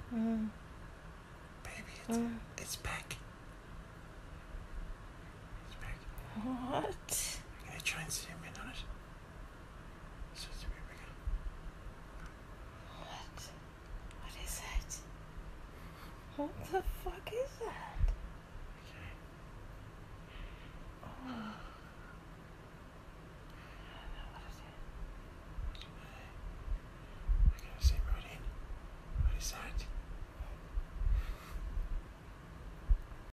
Baby, it's back. It's back. What? I'm gonna try and zoom in on it. So here we go. What? What is it? What the fuck is that? Okay. Oh.